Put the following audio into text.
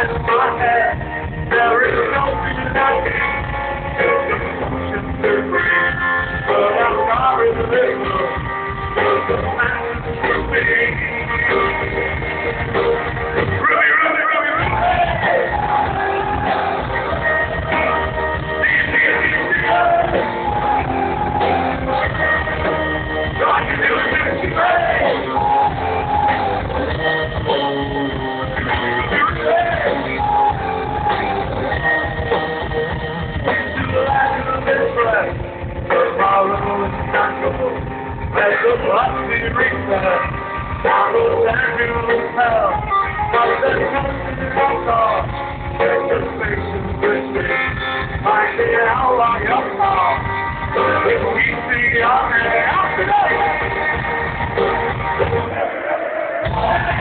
inside of my head. There is no reason I can't. It's the solution to free. But I'm sorry to live. There's a man to me. Ruby, Ruby, Ruby, Ruby. I can do it, let the blood be reset. Down the fabulous hell. But the country is off. There's a station with me. Find me out like a song. If we see our man out today.